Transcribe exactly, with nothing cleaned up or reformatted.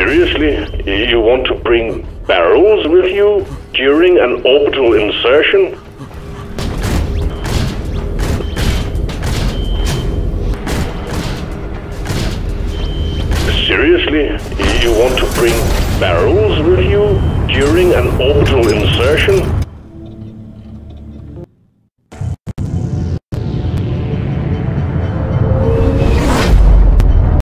Seriously? You want to bring barrels with you during an orbital insertion? Seriously? You want to bring barrels with you during an orbital insertion?